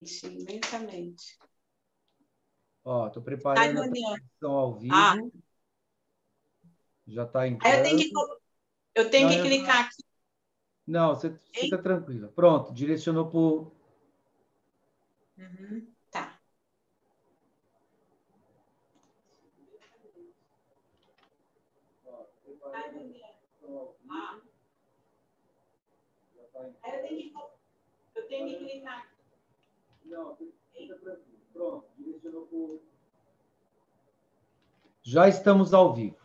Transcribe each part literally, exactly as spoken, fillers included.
imensamente. Ó, estou preparando Ai, a transmissão ao vivo. Ah. Já está entrando. Aí eu tenho que, eu tenho não, que eu... clicar aqui. Não, você fica tranquila. Pronto, direcionou para o... Uhum, tá. Ai, ah. Aí eu tenho que, eu tenho que clicar aqui. Não, fica tranquilo. Pronto, direcionou para o... Já estamos ao vivo.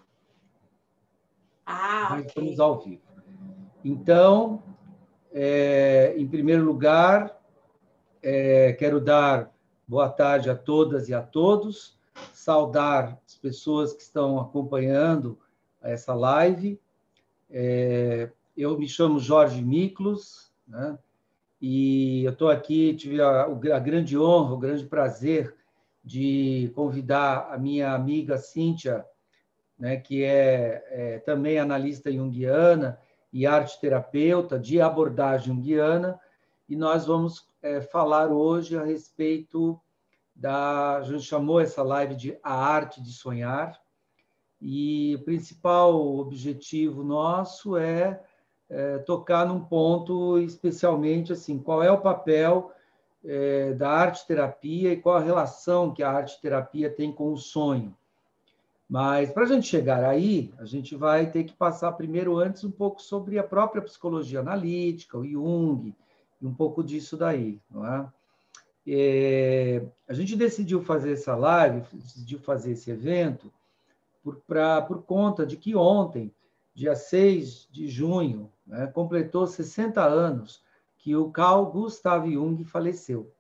Ah, Já ok. estamos ao vivo. Então, é, em primeiro lugar, é, quero dar boa tarde a todas e a todos, saudar as pessoas que estão acompanhando essa live. É, eu me chamo Jorge Miklos, né? E eu estou aqui, tive a, a grande honra, o grande prazer de convidar a minha amiga Cíntia, né, que é, é também analista junguiana e arte-terapeuta de abordagem junguiana, e nós vamos é, falar hoje a respeito da... A gente chamou essa live de A Arte de Sonhar, e o principal objetivo nosso é, é tocar num ponto especialmente assim, qual é o papel é, da arte-terapia e qual a relação que a arte-terapia tem com o sonho. Mas, para a gente chegar aí, a gente vai ter que passar primeiro, antes, um pouco sobre a própria psicologia analítica, o Jung, e um pouco disso daí, não é? É, a gente decidiu fazer essa live, decidiu fazer esse evento, por, pra, por conta de que ontem, dia seis de junho, né, completou sessenta anos que o Carl Gustav Jung faleceu.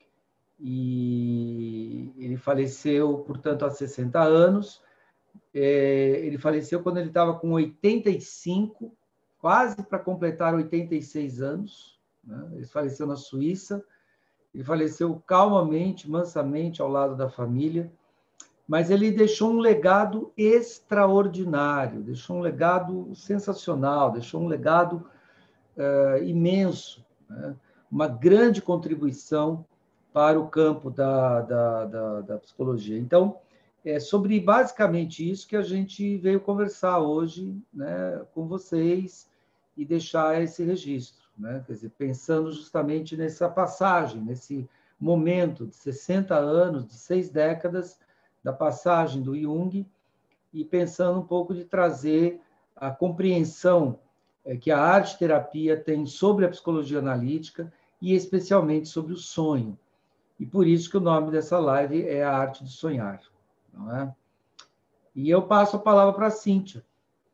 E ele faleceu, portanto, há sessenta anos. É, ele faleceu quando ele estava com oitenta e cinco, quase para completar oitenta e seis anos. Né? Ele faleceu na Suíça. Ele faleceu calmamente, mansamente, ao lado da família, mas ele deixou um legado extraordinário, deixou um legado sensacional, deixou um legado uh, imenso, né? Uma grande contribuição para o campo da, da, da, da psicologia. Então, é sobre basicamente isso que a gente veio conversar hoje, né, com vocês e deixar esse registro, né? Quer dizer, pensando justamente nessa passagem, nesse momento de sessenta anos, de seis décadas, da passagem do Jung, e pensando um pouco de trazer a compreensão que a arte-terapia tem sobre a psicologia analítica e especialmente sobre o sonho. E por isso que o nome dessa live é A Arte de Sonhar. Não é? E eu passo a palavra para a Cíntia.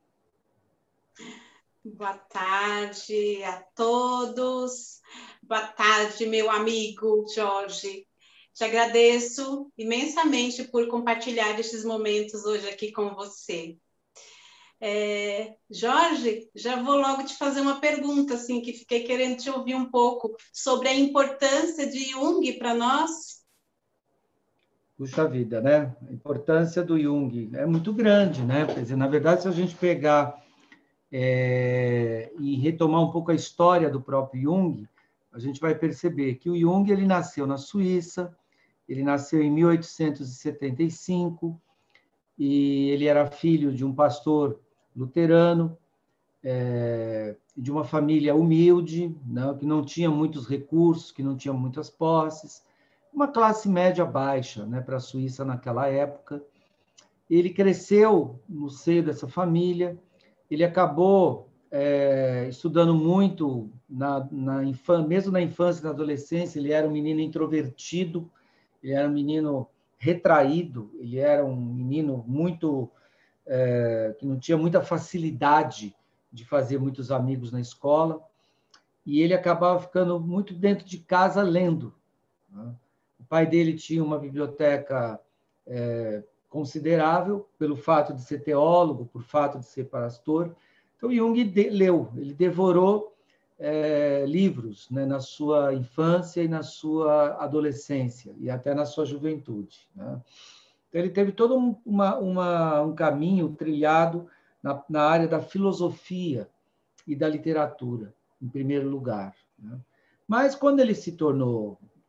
Boa tarde a todos. Boa tarde, meu amigo Jorge. Te agradeço imensamente por compartilhar estes momentos hoje aqui com você. É, Jorge, já vou logo te fazer uma pergunta, assim, que fiquei querendo te ouvir um pouco sobre a importância de Jung para nós. Puxa vida, né? A importância do Jung é muito grande, né? Quer dizer, na verdade, se a gente pegar é, e retomar um pouco a história do próprio Jung, a gente vai perceber que o Jung ele nasceu na Suíça, ele nasceu em mil oitocentos e setenta e cinco, e ele era filho de um pastor luterano, é, de uma família humilde, né, que não tinha muitos recursos, que não tinha muitas posses, uma classe média baixa, né, para a Suíça naquela época. Ele cresceu no seio dessa família, ele acabou é, estudando muito, na, na infância, mesmo na infância e na adolescência, ele era um menino introvertido, ele era um menino retraído, ele era um menino muito é, que não tinha muita facilidade de fazer muitos amigos na escola, e ele acabava ficando muito dentro de casa lendo. Né? O pai dele tinha uma biblioteca é, considerável, pelo fato de ser teólogo, por fato de ser pastor. Então, Jung de, leu, ele devorou é, livros, né, na sua infância e na sua adolescência, e até na sua juventude. Né? Então, ele teve todo um, uma, uma, um caminho trilhado na, na área da filosofia e da literatura, em primeiro lugar. Né? Mas, quando ele se tornou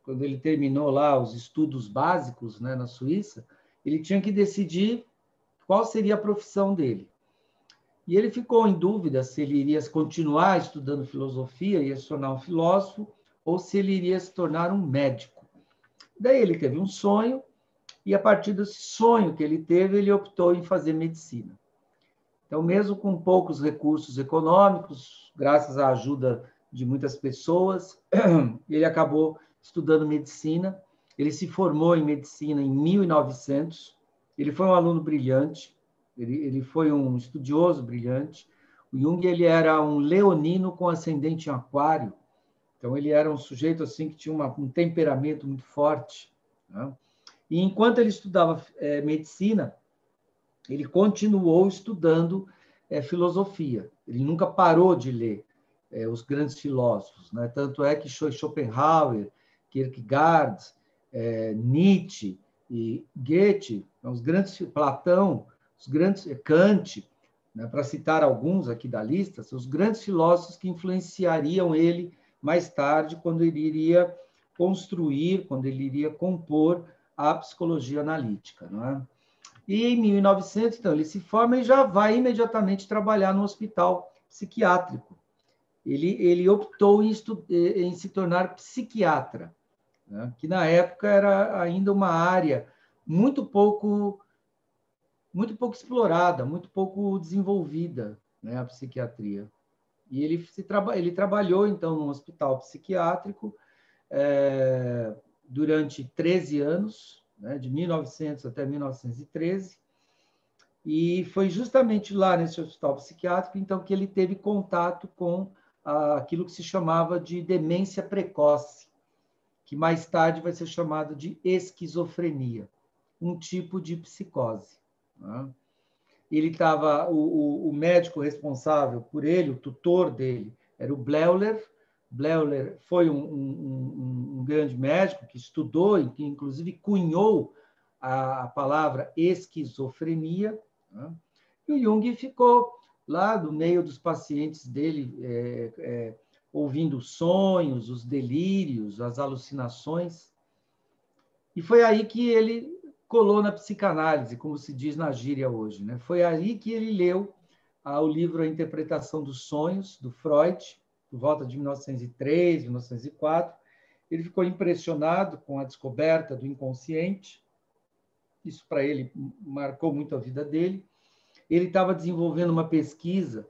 quando ele terminou lá os estudos básicos, né, na Suíça, ele tinha que decidir qual seria a profissão dele. E ele ficou em dúvida se ele iria continuar estudando filosofia, ia se tornar um filósofo, ou se ele iria se tornar um médico. Daí ele teve um sonho, e a partir desse sonho que ele teve, ele optou em fazer medicina. Então, mesmo com poucos recursos econômicos, graças à ajuda de muitas pessoas, ele acabou estudando medicina. Ele se formou em medicina em mil e novecentos. Ele foi um aluno brilhante, ele, ele foi um estudioso brilhante. O Jung, ele era um leonino com ascendente em aquário. Então, ele era um sujeito assim que tinha uma, um temperamento muito forte, né? E enquanto ele estudava é, medicina, ele continuou estudando é, filosofia. Ele nunca parou de ler é, os grandes filósofos, né? Tanto é que Schopenhauer, Kierkegaard, é, Nietzsche e Goethe, os grandes, Platão, os grandes, Kant, né, para citar alguns aqui da lista, são os grandes filósofos que influenciariam ele mais tarde, quando ele iria construir, quando ele iria compor a psicologia analítica, não é? E em mil e novecentos, então, ele se forma e já vai imediatamente trabalhar no hospital psiquiátrico. Ele, ele optou em, estu, em se tornar psiquiatra, né? Que na época era ainda uma área muito pouco, muito pouco explorada, muito pouco desenvolvida, né, a psiquiatria. E ele, se traba, ele trabalhou, então, no hospital psiquiátrico, é, durante treze anos, né, de mil e novecentos até mil novecentos e treze, e foi justamente lá nesse hospital psiquiátrico, então, que ele teve contato com ah, aquilo que se chamava de demência precoce, que mais tarde vai ser chamado de esquizofrenia, um tipo de psicose, né? Ele estava, o, o médico responsável por ele, o tutor dele, era o Bleuler. Bleuler foi um, um, um grande médico que estudou e que, inclusive, cunhou a, a palavra esquizofrenia, né? E o Jung ficou lá no meio dos pacientes dele, é, é, ouvindo os sonhos, os delírios, as alucinações. E foi aí que ele colou na psicanálise, como se diz na gíria hoje, né? Foi aí que ele leu ah, o livro A Interpretação dos Sonhos, do Freud, por volta de mil novecentos e três, mil novecentos e quatro. Ele ficou impressionado com a descoberta do inconsciente. Isso, para ele, marcou muito a vida dele. Ele estava desenvolvendo uma pesquisa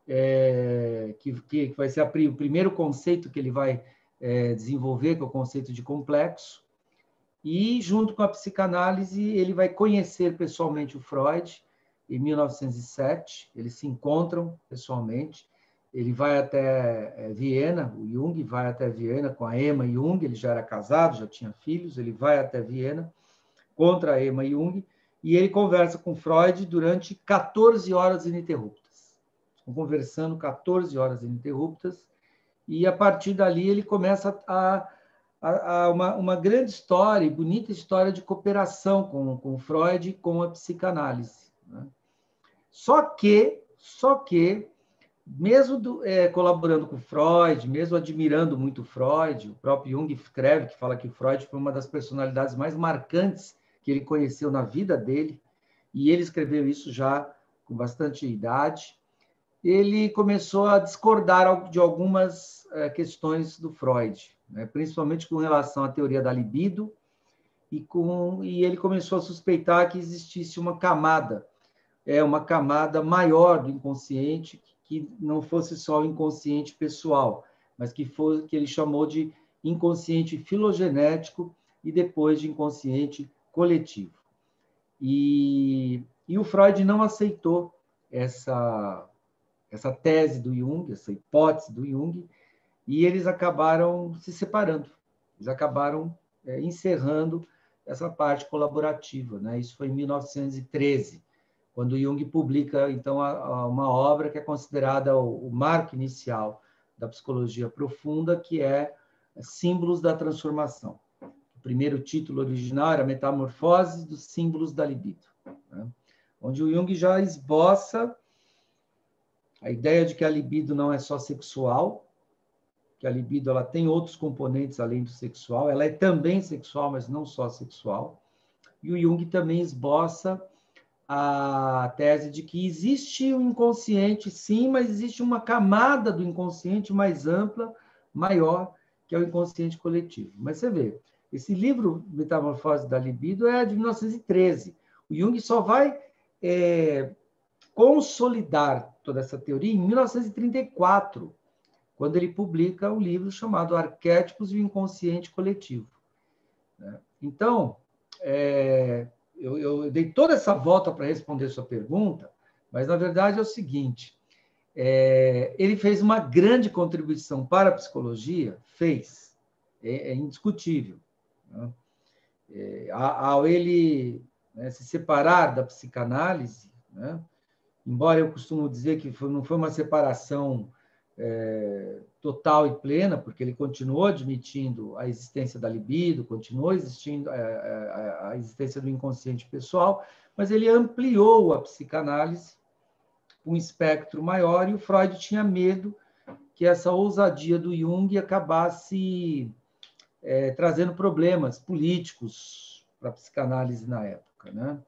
é, que, que vai ser a, o primeiro conceito que ele vai é, desenvolver, que é o conceito de complexo. E, junto com a psicanálise, ele vai conhecer pessoalmente o Freud em mil novecentos e sete. Eles se encontram pessoalmente. Ele vai até Viena, o Jung vai até Viena com a Emma Jung. Ele já era casado, já tinha filhos. Ele vai até Viena contra a Emma Jung e ele conversa com Freud durante quatorze horas ininterruptas. Estão conversando quatorze horas ininterruptas e, a partir dali, ele começa a A, a uma, uma grande história, bonita história de cooperação com, com Freud e com a psicanálise, né? Só que, só que, mesmo do, é, colaborando com Freud, mesmo admirando muito Freud, o próprio Jung escreve que fala que Freud foi uma das personalidades mais marcantes que ele conheceu na vida dele, e ele escreveu isso já com bastante idade. Ele começou a discordar de algumas é, questões do Freud, né? Principalmente com relação à teoria da libido, e, com, e ele começou a suspeitar que existisse uma camada, é, uma camada maior do inconsciente, que não fosse só o inconsciente pessoal, mas que, fosse, que ele chamou de inconsciente filogenético e depois de inconsciente coletivo. E, e o Freud não aceitou essa, essa tese do Jung, essa hipótese do Jung, e eles acabaram se separando, eles acabaram é, encerrando essa parte colaborativa, né? Isso foi em mil novecentos e treze, quando Jung publica, então, a, a uma obra que é considerada o, o marco inicial da psicologia profunda, que é Símbolos da Transformação. O primeiro título original era Metamorfose dos Símbolos da Libido, né? Onde o Jung já esboça a ideia de que a libido não é só sexual, que a libido ela tem outros componentes além do sexual, ela é também sexual, mas não só sexual. E o Jung também esboça a tese de que existe o inconsciente, sim, mas existe uma camada do inconsciente mais ampla, maior, que é o inconsciente coletivo. Mas você vê, esse livro, Metamorfose da Libido, é de mil novecentos e treze. O Jung só vai é, consolidar toda essa teoria em mil novecentos e trinta e quatro, quando ele publica um livro chamado Arquétipos e o Inconsciente Coletivo. Então, é, eu, eu dei toda essa volta para responder a sua pergunta, mas, na verdade, é o seguinte, é, ele fez uma grande contribuição para a psicologia, fez, é, é indiscutível. Né? É, ao ele, né, se separar da psicanálise, né, embora eu costumo dizer que foi, não foi uma separação é, total e plena, porque ele continuou admitindo a existência da libido, continuou existindo a, a, a existência do inconsciente pessoal, mas ele ampliou a psicanálise um espectro maior, e o Freud tinha medo que essa ousadia do Jung acabasse é, trazendo problemas políticos para a psicanálise na época. Né?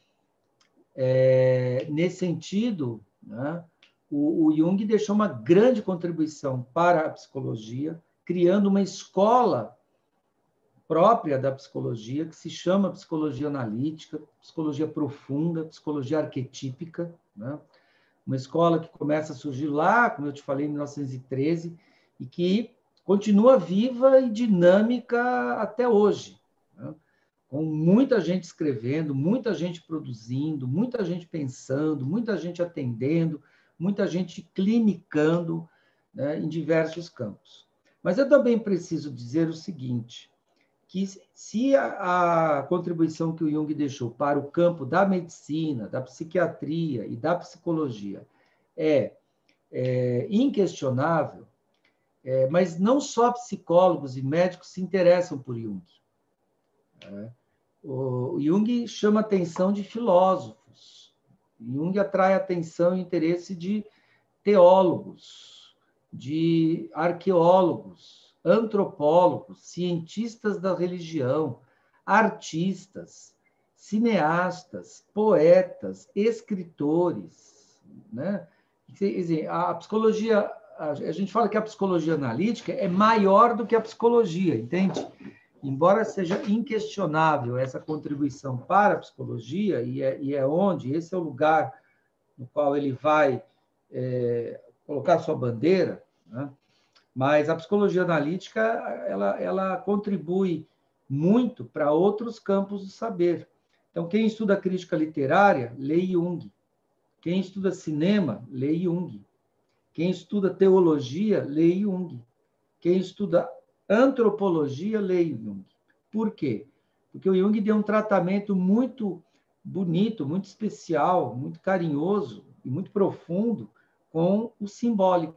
É, nesse sentido, né, o, o Jung deixou uma grande contribuição para a psicologia, criando uma escola própria da psicologia, que se chama psicologia analítica, psicologia profunda, psicologia arquetípica, né? Uma escola que começa a surgir lá, como eu te falei, em mil novecentos e treze, e que continua viva e dinâmica até hoje, né? Com muita gente escrevendo, muita gente produzindo, muita gente pensando, muita gente atendendo, muita gente clinicando, né, em diversos campos. Mas eu também preciso dizer o seguinte, que se a, a contribuição que o Jung deixou para o campo da medicina, da psiquiatria e da psicologia é, é inquestionável, é, mas não só psicólogos e médicos se interessam por Jung. É, o Jung chama a atenção de filósofos. Jung atrai a atenção e interesse de teólogos, de arqueólogos, antropólogos, cientistas da religião, artistas, cineastas, poetas, escritores, né? Quer dizer, a psicologia, a gente fala que a psicologia analítica é maior do que a psicologia, entende? Embora seja inquestionável essa contribuição para a psicologia, e é, e é onde, esse é o lugar no qual ele vai é, colocar sua bandeira, né? Mas a psicologia analítica ela, ela contribui muito para outros campos do saber. Então, quem estuda crítica literária, lê Jung. Quem estuda cinema, lê Jung. Quem estuda teologia, lê Jung. Quem estuda antropologia, lê Jung. Por quê? Porque o Jung deu um tratamento muito bonito, muito especial, muito carinhoso e muito profundo com o simbólico.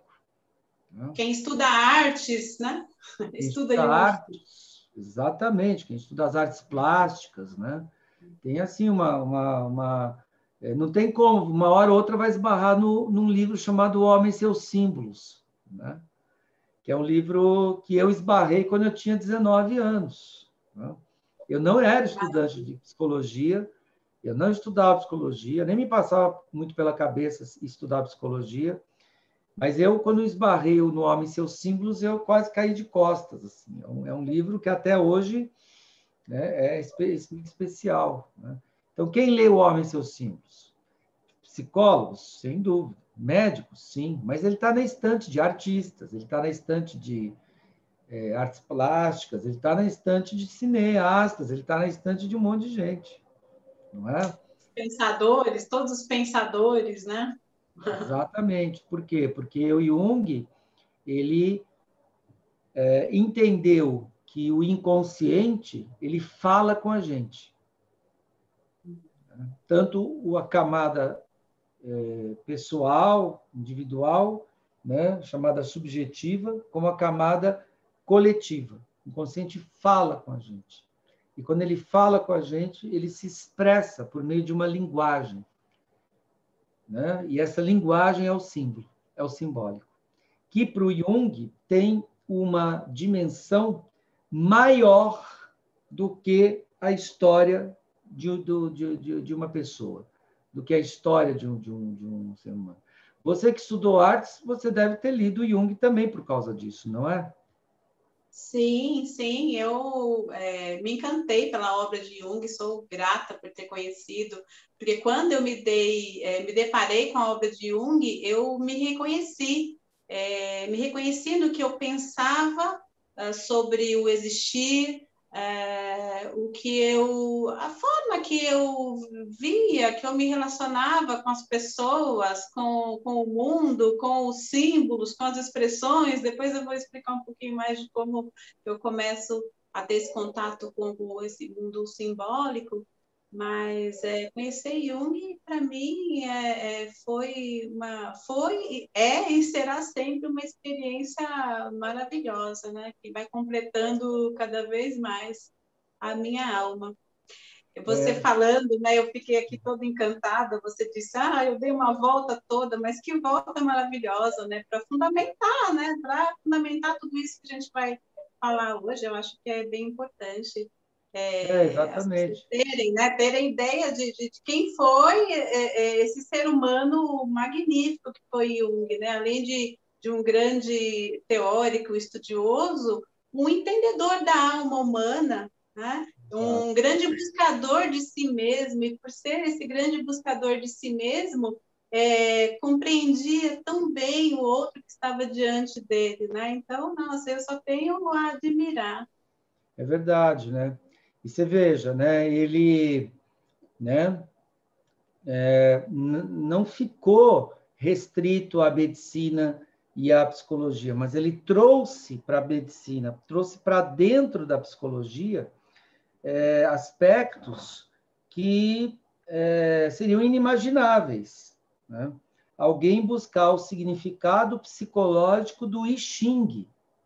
Quem estuda artes, né? Quem Estuda estuda Jung. artes, exatamente, quem estuda as artes plásticas, né? Tem assim uma, uma, uma não tem como, uma hora ou outra vai esbarrar no, num livro chamado O Homem e Seus Símbolos, né? Que é um livro que eu esbarrei quando eu tinha dezenove anos. Né? Eu não era estudante de psicologia, eu não estudava psicologia, nem me passava muito pela cabeça estudar psicologia, mas eu, quando esbarrei no Homem e Seus Símbolos, eu quase caí de costas. Assim. É, um, é um livro que até hoje, né, é espe especial. Né? Então, quem lê O Homem e Seus Símbolos? Psicólogos, sem dúvida. Médicos, sim, mas ele está na estante de artistas, ele está na estante de é, artes plásticas, ele está na estante de cineastas, ele está na estante de um monte de gente, não é? Pensadores, todos os pensadores, né? Exatamente. Por quê? Porque o Jung, ele é, entendeu que o inconsciente, ele fala com a gente. Tanto a camada é, pessoal, individual, né, chamada subjetiva, como a camada coletiva. O inconsciente fala com a gente. E quando ele fala com a gente, ele se expressa por meio de uma linguagem. Né? E essa linguagem é o símbolo, é o simbólico. Que para o Jung tem uma dimensão maior do que a história de, de, de, de uma pessoa, do que a história de um, de, um, de um ser humano. Você que estudou artes, você deve ter lido Jung também por causa disso, não é? Sim, sim, eu é, me encantei pela obra de Jung, sou grata por ter conhecido, porque quando eu me dei, é, me deparei com a obra de Jung, eu me reconheci, é, me reconheci no que eu pensava uh, sobre o existir, é, o que eu, a forma que eu via, que eu me relacionava com as pessoas, com, com o mundo, com os símbolos, com as expressões. Depois eu vou explicar um pouquinho mais de como eu começo a ter esse contato com, com esse mundo simbólico. Mas é, conhecer Jung, para mim, é, é, foi, uma, foi, é e será sempre uma experiência maravilhosa, né? Que vai completando cada vez mais a minha alma. Você É, falando, né? Eu fiquei aqui toda encantada. Você disse, ah, eu dei uma volta toda, mas que volta maravilhosa, né? Para fundamentar, né? Para fundamentar tudo isso que a gente vai falar hoje, eu acho que é bem importante é, é, as pessoas exatamente. terem, né? Terem ideia de, de, de quem foi é, é, esse ser humano magnífico que foi Jung, né? Além de, de um grande teórico, estudioso, um entendedor da alma humana, né? Um grande buscador de si mesmo, e por ser esse grande buscador de si mesmo, é, compreendia tão bem o outro que estava diante dele, né? Então, nossa, eu só tenho a admirar. É verdade, né? E você veja, né? Ele, né? É, não ficou restrito à medicina e à psicologia, mas ele trouxe para a medicina, trouxe para dentro da psicologia é, aspectos que é, seriam inimagináveis, né? Alguém buscar o significado psicológico do I Ching,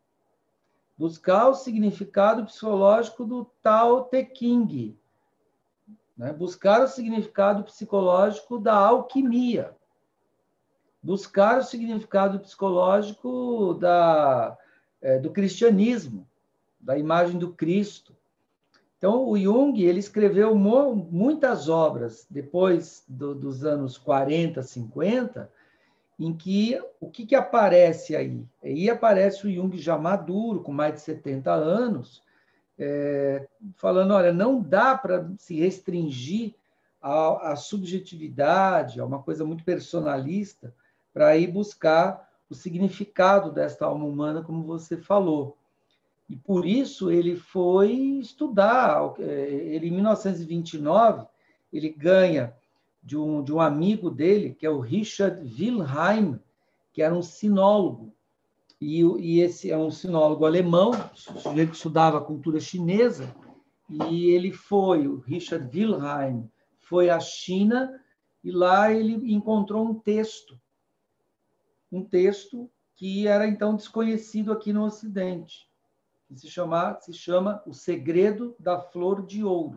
buscar o significado psicológico do Tao Te Ching, né? Buscar o significado psicológico da alquimia, buscar o significado psicológico da, é, do cristianismo, da imagem do Cristo. Então, o Jung ele escreveu muitas obras depois do, dos anos quarenta, cinquenta, em que o que, que aparece aí? Aí aparece o Jung já maduro, com mais de setenta anos, é, falando, olha, não dá para se restringir à, à subjetividade, a uma coisa muito personalista, para ir buscar o significado desta alma humana, como você falou. E por isso ele foi estudar. Ele, em mil novecentos e vinte e nove, ele ganha de um, de um amigo dele, que é o Richard Wilhelm, que era um sinólogo. E, e esse é um sinólogo alemão, sujeito que estudava a cultura chinesa, e ele foi, o Richard Wilhelm, foi à China e lá ele encontrou um texto, um texto que era então desconhecido aqui no Ocidente, que se chama, se chama O Segredo da Flor de Ouro.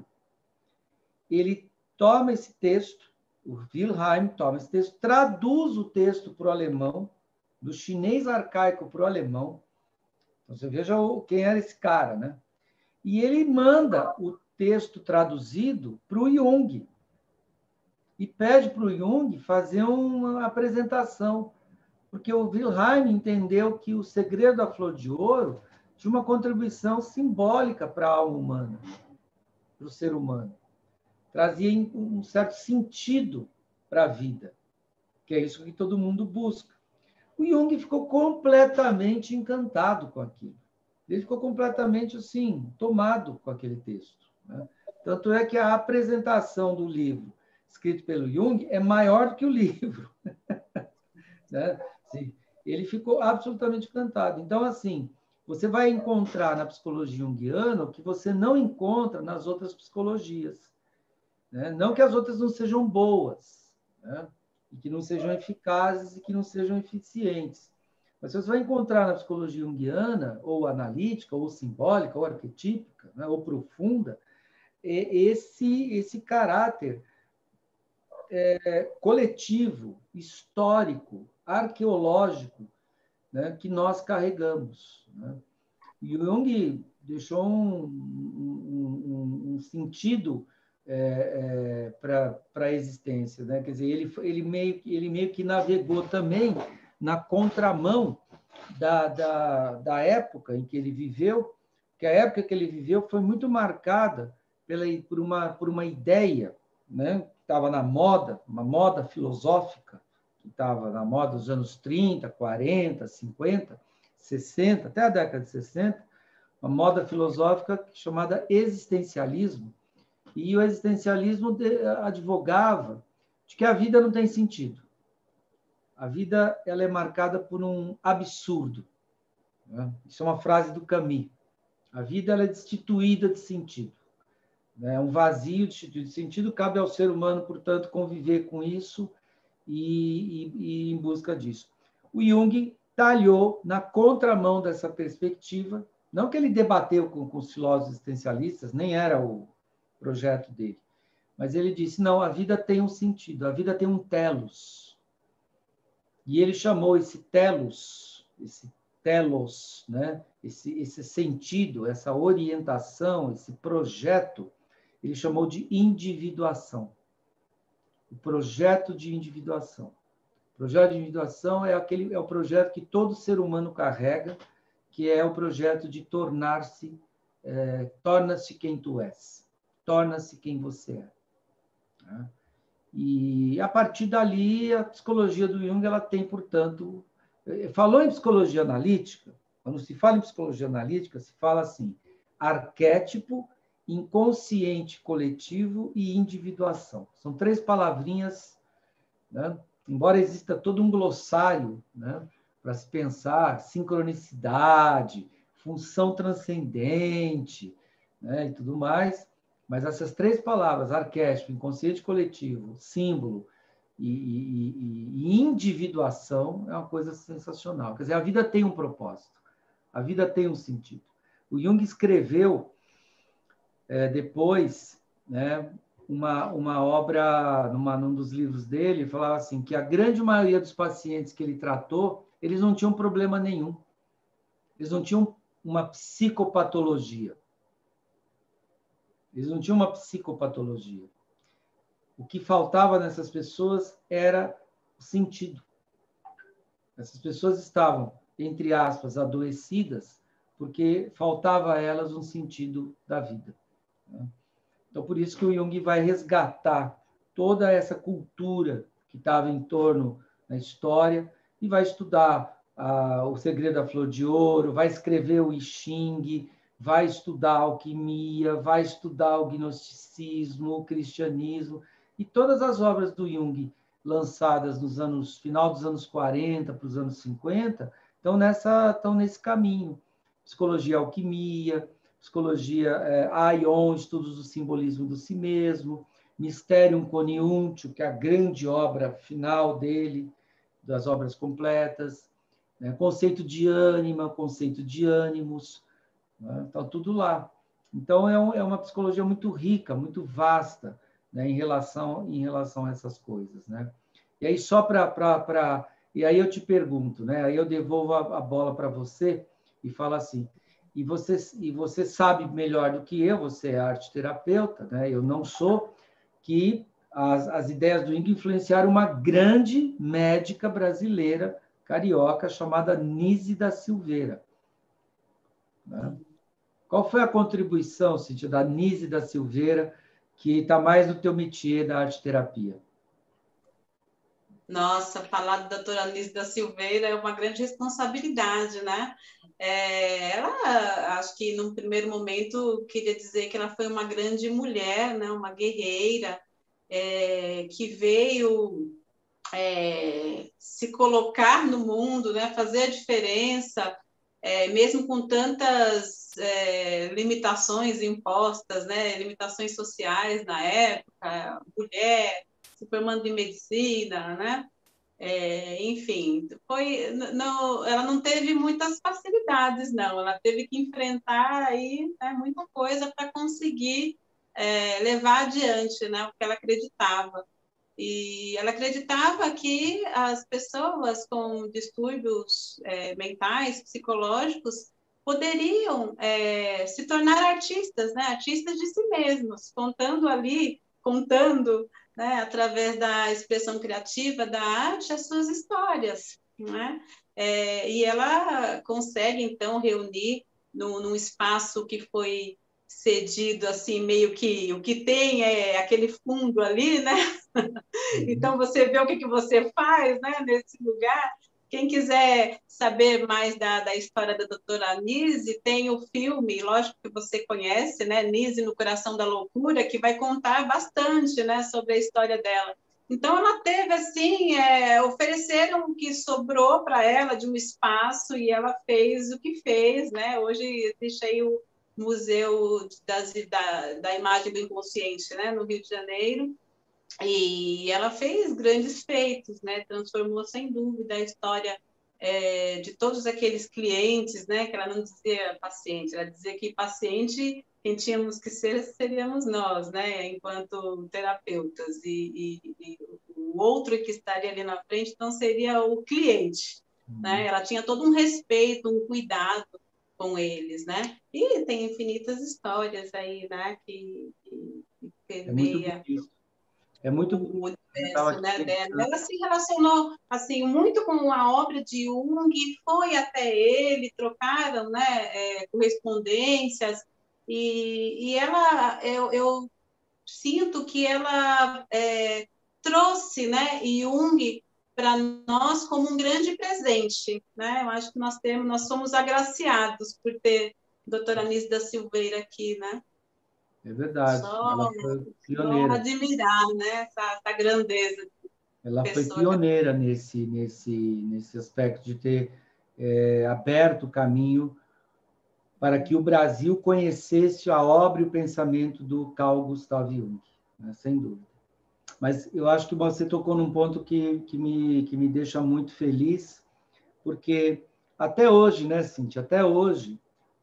Ele toma esse texto, o Wilhelm toma esse texto, traduz o texto para o alemão, do chinês arcaico para o alemão. Então, você veja quem era esse cara, né? E ele manda o texto traduzido para o Jung e pede para o Jung fazer uma apresentação, porque o Wilhelm entendeu que o Segredo da Flor de Ouro tinha uma contribuição simbólica para a alma humana, para o ser humano. Trazia um certo sentido para a vida, que é isso que todo mundo busca. O Jung ficou completamente encantado com aquilo. Ele ficou completamente assim, tomado com aquele texto, né? Tanto é que a apresentação do livro escrito pelo Jung é maior do que o livro, né? Sim, ele ficou absolutamente encantado. Então, assim, você vai encontrar na psicologia junguiana o que você não encontra nas outras psicologias, né? Não que as outras não sejam boas, né? E que não sejam eficazes e que não sejam eficientes. Mas você vai encontrar na psicologia junguiana, ou analítica, ou simbólica, ou arquetípica, né? Ou profunda, esse, esse caráter é, coletivo, histórico, arqueológico, né, que nós carregamos, né? E o Jung deixou um, um, um sentido é, é, para a existência, né? Quer dizer, ele, ele, meio, ele meio que navegou também na contramão da, da, da época em que ele viveu, que a época que ele viveu foi muito marcada pela, por, uma, por uma ideia, né? Que estava na moda, uma moda filosófica, que estava na moda dos anos trinta, quarenta, cinquenta, sessenta, até a década de sessenta, uma moda filosófica chamada existencialismo. E o existencialismo advogava de que a vida não tem sentido. A vida ela é marcada por um absurdo, né? Isso é uma frase do Camus. A vida ela é destituída de sentido. É um vazio destituído de sentido. Cabe ao ser humano, portanto, conviver com isso e, e, e em busca disso. O Jung talhou na contramão dessa perspectiva. Não que ele debateu com, com os filósofos existencialistas, nem era o projeto dele, mas ele disse, não, a vida tem um sentido, a vida tem um telos. E ele chamou esse telos, esse telos, né? esse, esse sentido, essa orientação, esse projeto, ele chamou de individuação. O projeto de individuação. O projeto de individuação é, aquele, é o projeto que todo ser humano carrega, que é o projeto de tornar-se, é, torna-se quem tu és, torna-se quem você é. Né? E, a partir dali, a psicologia do Jung ela tem, portanto... Falou em psicologia analítica, quando se fala em psicologia analítica, se fala assim, arquétipo, inconsciente coletivo e individuação. São três palavrinhas, né? Embora exista todo um glossário, né, para se pensar sincronicidade, função transcendente, né, e tudo mais, mas essas três palavras, arquétipo, inconsciente coletivo, símbolo e, e, e individuação, é uma coisa sensacional. Quer dizer, a vida tem um propósito, a vida tem um sentido. O Jung escreveu, é, depois, né, uma, uma obra, numa, num dos livros dele, falava assim, que a grande maioria dos pacientes que ele tratou, eles não tinham problema nenhum. Eles não tinham uma psicopatologia. Eles não tinham uma psicopatologia. O que faltava nessas pessoas era o sentido. Essas pessoas estavam, entre aspas, adoecidas, porque faltava a elas um sentido da vida. Então, por isso que o Jung vai resgatar toda essa cultura que estava em torno da história e vai estudar ah, o Segredo da Flor de Ouro, vai escrever o I Ching, vai estudar a alquimia, vai estudar o gnosticismo, o cristianismo, e todas as obras do Jung lançadas nos anos final dos anos quarenta para os anos cinquenta estão nessa estão nesse caminho. Psicologia, alquimia, psicologia é, Aion, estudos do simbolismo do si mesmo, Mysterium Coniuntio, que é a grande obra final dele, das obras completas, né? Conceito de ânima, conceito de ânimos, né? Está tudo lá. Então, é, um, é uma psicologia muito rica, muito vasta, né? em, relação, em relação a essas coisas. Né? E aí, só para... E aí eu te pergunto, né? Aí eu devolvo a, a bola para você e falo assim, e você, e você sabe melhor do que eu, você é arte-terapeuta, né? Eu não sou, que as, as ideias do Jung influenciaram uma grande médica brasileira, carioca, chamada Nise da Silveira. Né? Qual foi a contribuição, Cíntia, da Nise da Silveira, que está mais no teu métier da arte-terapia? Nossa, falar da doutora Nise da Silveira é uma grande responsabilidade, né? É, ela, acho que num primeiro momento, queria dizer que ela foi uma grande mulher, né? Uma guerreira, é, que veio é, se colocar no mundo, né? Fazer a diferença, é, mesmo com tantas é, limitações impostas, né? Limitações sociais na época, mulher, se formando em medicina, né? É, enfim, foi, não, ela não teve muitas facilidades, não. Ela teve que enfrentar aí, né, muita coisa para conseguir é, levar adiante, né, o que ela acreditava. E ela acreditava que as pessoas com distúrbios é, mentais, psicológicos, poderiam é, se tornar artistas, né? Artistas de si mesmos, contando ali, contando, né, através da expressão criativa da arte, as suas histórias, né? É, e ela consegue, então, reunir no, num espaço que foi cedido, assim, meio que o que tem é aquele fundo ali, né? Uhum. Então, você vê o que, que você faz, né, nesse lugar. Quem quiser saber mais da, da história da doutora Anise, tem o filme, lógico que você conhece, né, Nise no Coração da Loucura, que vai contar bastante, né, sobre a história dela. Então, ela teve, assim, é, ofereceram o que sobrou para ela de um espaço e ela fez o que fez, né? Hoje existe aí o Museu das, da, da Imagem do Inconsciente, né, no Rio de Janeiro, e ela fez grandes feitos, né? Transformou, sem dúvida, a história é, de todos aqueles clientes, né? Que ela não dizia paciente, ela dizia que paciente, quem tínhamos que ser, seríamos nós, né? Enquanto terapeutas. E, e, e o outro que estaria ali na frente, então, seria o cliente, Uhum. né? Ela tinha todo um respeito, um cuidado com eles, né? E tem infinitas histórias aí, né? Que, que, que É muito permeia bonito. É muito bonito. o Eu estava universo, aqui né, dela. pensando. Ela se relacionou assim muito com a obra de Jung, foi até ele, trocaram, né, é, correspondências, e, e ela, eu, eu sinto que ela é, trouxe, né, Jung para nós como um grande presente, né? Eu acho que nós temos, nós somos agraciados por ter a doutora Anísia da Silveira aqui, né? É verdade. Só, Ela foi só pioneira. admirar, né, essa, essa grandeza de Ela foi pessoa. Que... pioneira nesse, nesse, nesse aspecto de ter é, aberto o caminho para que o Brasil conhecesse a obra e o pensamento do Carl Gustav Jung, né? Sem dúvida. Mas eu acho que você tocou num ponto que, que, me, que me deixa muito feliz, porque até hoje, né, Cíntia? Até hoje,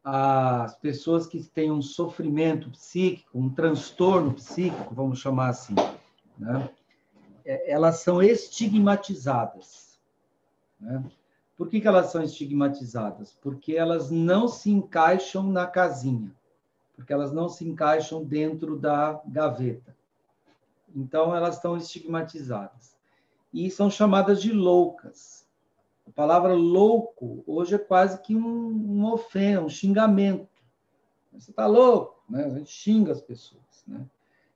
as pessoas que têm um sofrimento psíquico, um transtorno psíquico, vamos chamar assim, né? Elas são estigmatizadas, né? Por que que elas são estigmatizadas? Porque elas não se encaixam na casinha, porque elas não se encaixam dentro da gaveta. Então, elas estão estigmatizadas. E são chamadas de loucas. A palavra louco hoje é quase que um, um ofensa, um xingamento. Você está louco, né? A gente xinga as pessoas, né?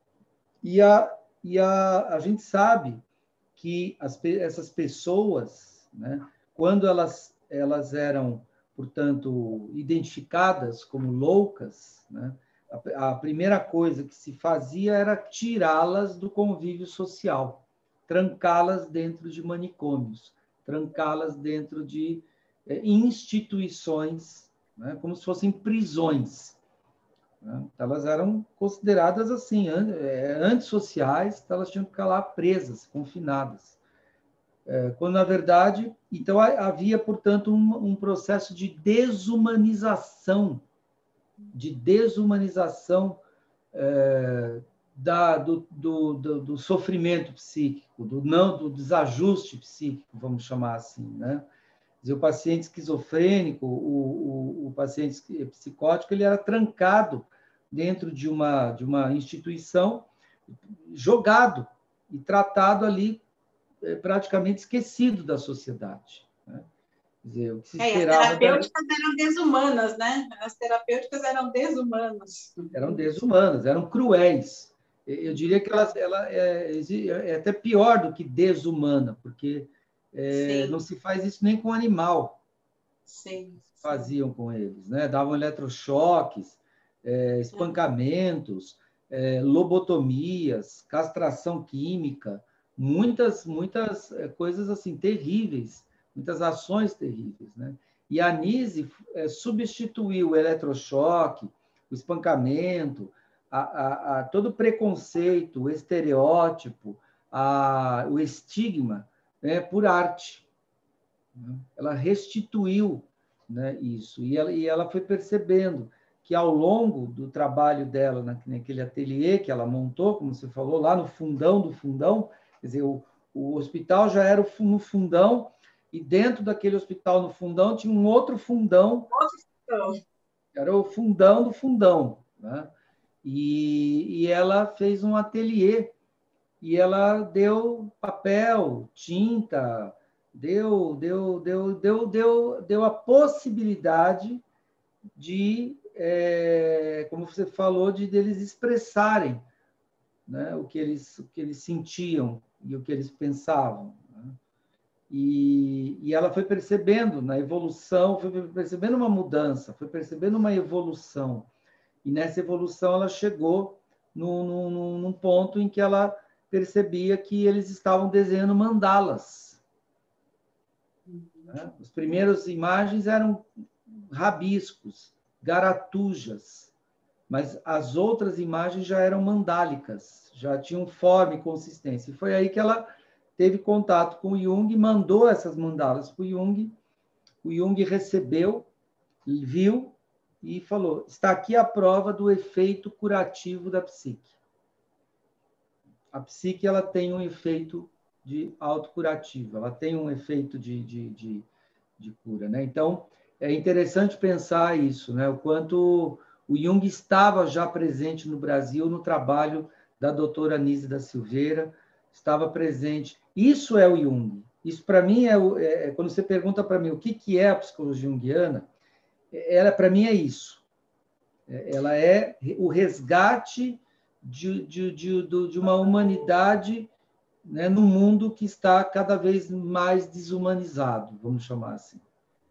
E a, e a, a gente sabe que as, essas pessoas, né, quando elas, elas eram, portanto, identificadas como loucas, né, a, a primeira coisa que se fazia era tirá-las do convívio social, trancá-las dentro de manicômios, trancá-las dentro de é, instituições, né, como se fossem prisões. Né? Elas eram consideradas assim, antissociais, então elas tinham que ficar lá presas, confinadas. É, quando, na verdade, então havia, portanto, um, um processo de desumanização, de desumanização é, da, do, do, do, do sofrimento psíquico, do não do desajuste psíquico, vamos chamar assim, né? Quer dizer, o paciente esquizofrênico, o, o, o paciente psicótico, ele era trancado dentro de uma, de uma instituição, jogado e tratado ali, é, praticamente esquecido da sociedade. Né? Quer dizer, o que se É, e as esperava da... terapêuticas eram desumanas, né? As terapêuticas eram desumanas. eram desumanas, eram cruéis. Eu diria que ela, ela é, é até pior do que desumana, porque é, não Sim, se faz isso nem com animal. sim, sim. Faziam com eles, né? Davam eletrochoques, é, espancamentos, é, lobotomias, castração química, muitas, muitas coisas assim terríveis, muitas ações terríveis, né? E a Anise é, substituiu o eletrochoque, o espancamento, a, a, a, todo o preconceito, o estereótipo, a, o estigma, né, por arte. Né? Ela restituiu, né, isso. E ela, e ela foi percebendo que, ao longo do trabalho dela, naquele ateliê que ela montou, como você falou, lá no fundão do fundão, Quer dizer, o, o hospital já era no fundão, e dentro daquele hospital no fundão tinha um outro fundão, era o fundão do fundão, né? E, e ela fez um ateliê, e ela deu papel, tinta, deu, deu, deu, deu, deu, deu a possibilidade de, é, como você falou, de deles expressarem, né, o que eles, o que eles sentiam e o que eles pensavam, né? E, e ela foi percebendo na evolução, foi percebendo uma mudança, foi percebendo uma evolução. E nessa evolução ela chegou no, no, num ponto em que ela percebia que eles estavam desenhando mandalas, né? As primeiras imagens eram rabiscos, garatujas, mas as outras imagens já eram mandálicas, já tinham forma e consistência. E foi aí que ela teve contato com o Jung, mandou essas mandalas para o Jung, o Jung recebeu, viu e falou: está aqui a prova do efeito curativo da psique. A psique ela tem um efeito de autocurativo, ela tem um efeito de, de, de, de cura, né? Então, é interessante pensar isso, né? O quanto o Jung estava já presente no Brasil no trabalho da doutora Anísia da Silveira, estava presente. Isso é o Jung. Isso, para mim, é, o, é quando você pergunta para mim o que, que é a psicologia junguiana, ela, para mim, é isso. Ela é o resgate de, de, de, de uma humanidade, né, no mundo que está cada vez mais desumanizado, vamos chamar assim.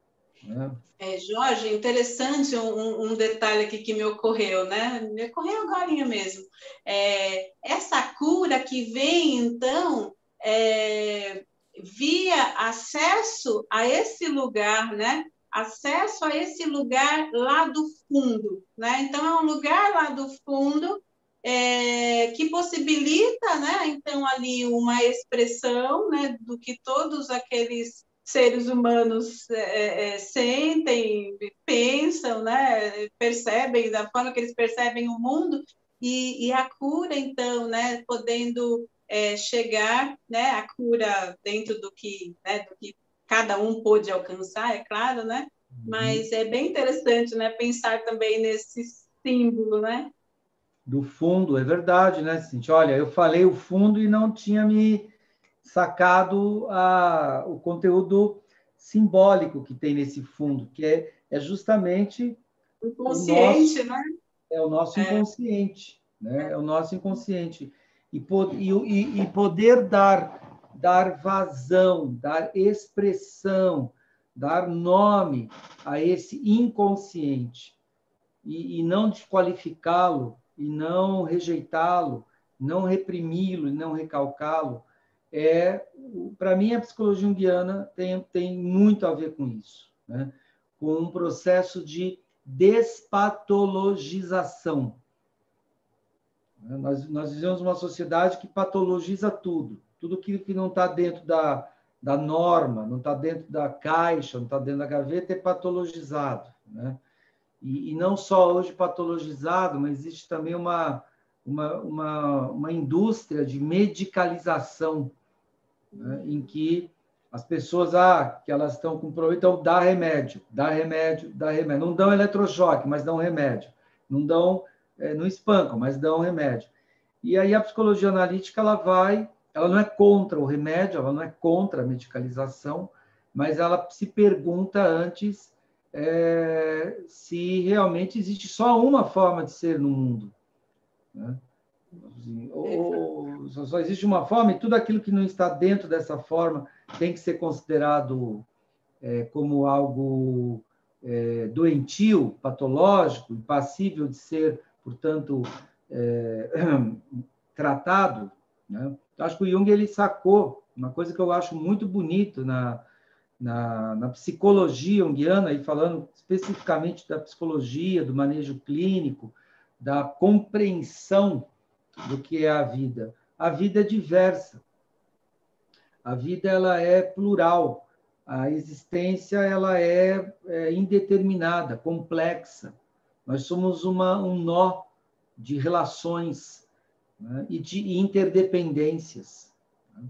É, Jorge, interessante um, um detalhe aqui que me ocorreu, né? Me ocorreu agora mesmo. É, essa cura que vem, então, é, via acesso a esse lugar, né? Acesso a esse lugar lá do fundo, né? Então, é um lugar lá do fundo é, que possibilita, né? Então, ali uma expressão, né? Do que todos aqueles seres humanos é, é, sentem, pensam, né, percebem, da forma que eles percebem o mundo, e, e a cura, então, né, podendo é, chegar, né, a cura dentro do que, né, do que cada um pôde alcançar, é claro, né, mas é bem interessante, né, pensar também nesse símbolo, né? Do fundo, é verdade, né, Cintia? Olha, eu falei o fundo e não tinha me sacado a, o conteúdo simbólico que tem nesse fundo, que é, é justamente o nosso, né? é o nosso inconsciente, é. né? É o nosso inconsciente. E, e, e poder dar, dar vazão, dar expressão, dar nome a esse inconsciente e, e não desqualificá-lo, e não rejeitá-lo, não reprimi-lo e não recalcá-lo, é, para mim, a psicologia junguiana tem, tem muito a ver com isso, né? Com um processo de despatologização. Nós, nós vivemos uma sociedade que patologiza tudo, tudo que, que não está dentro da, da norma, não está dentro da caixa, não está dentro da gaveta, é patologizado, né? E, e não só hoje patologizado, mas existe também uma, uma, uma, uma indústria de medicalização, né, em que as pessoas, ah, que elas estão com problema, então dá remédio, dá remédio, dá remédio. Não dão eletrochoque, mas dão remédio. Não dão, é, não espancam, mas dão remédio. E aí a psicologia analítica, ela vai, ela não é contra o remédio, ela não é contra a medicalização, mas ela se pergunta antes é, se realmente existe só uma forma de ser no mundo, né? Ou, só existe uma forma e tudo aquilo que não está dentro dessa forma tem que ser considerado é, como algo é, doentio, patológico, impassível de ser, portanto, é, tratado, né? Eu acho que o Jung ele sacou uma coisa que eu acho muito bonito na, na, na psicologia junguiana, e falando especificamente da psicologia, do manejo clínico, da compreensão do que é a vida. A vida é diversa. A vida ela é plural. A existência ela é, é indeterminada, complexa. Nós somos uma, um nó de relações, né, e de interdependências, né?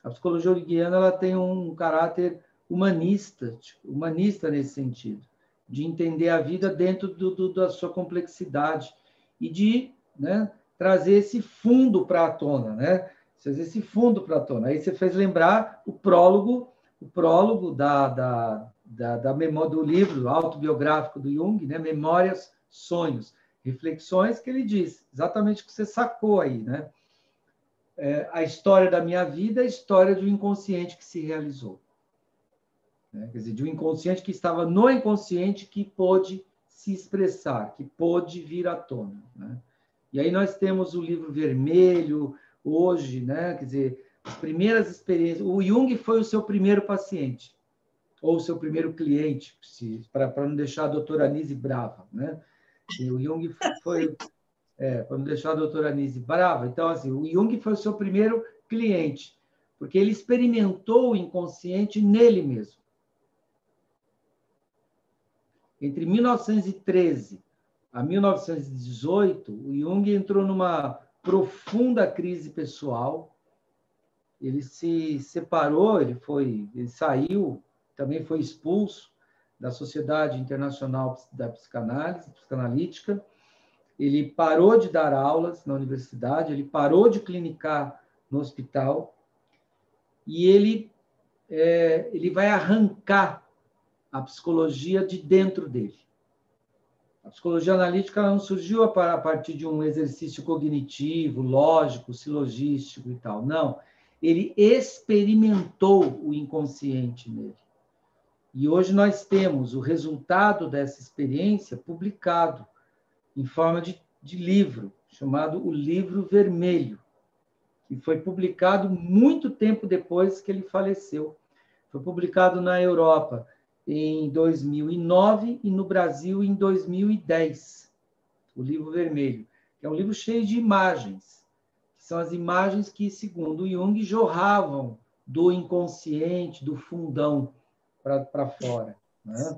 A psicologia junguiana ela tem um caráter humanista, tipo, humanista nesse sentido, de entender a vida dentro do, do, da sua complexidade e de, né, trazer esse fundo para a tona, né? Trazer esse fundo para a tona. Aí você fez lembrar o prólogo, o prólogo da, da, da, da memória do livro autobiográfico do Jung, né? Memórias, Sonhos, Reflexões, que ele diz exatamente o que você sacou aí, né? É, a história da minha vida é a história de um inconsciente que se realizou. Né? Quer dizer, de um inconsciente que estava no inconsciente que pôde se expressar, que pôde vir à tona. Né? E aí nós temos o livro vermelho, hoje, né? Quer dizer, as primeiras experiências. O Jung foi o seu primeiro paciente, ou o seu primeiro cliente, para não deixar a doutora Anise brava. Né? E o Jung foi... É, para não deixar a doutora Anise brava. Então, assim, o Jung foi o seu primeiro cliente, porque ele experimentou o inconsciente nele mesmo. Entre mil novecentos e treze a mil novecentos e dezoito, o Jung entrou numa profunda crise pessoal. Ele se separou, ele foi, ele saiu, também foi expulso da Sociedade Internacional da Psicanálise, Psicanalítica. Ele parou de dar aulas na universidade, ele parou de clinicar no hospital e ele, é, ele vai arrancar a psicologia de dentro dele. A psicologia analítica não surgiu a partir de um exercício cognitivo, lógico, silogístico e tal. Não. Ele experimentou o inconsciente nele. E hoje nós temos o resultado dessa experiência publicado em forma de, de livro, chamado O Livro Vermelho, que foi publicado muito tempo depois que ele faleceu. Foi publicado na Europa em dois mil e nove e no Brasil em dois mil e dez. O Livro Vermelho, que é um livro cheio de imagens, que são as imagens que, segundo Jung, jorravam do inconsciente, do fundão para fora. Né?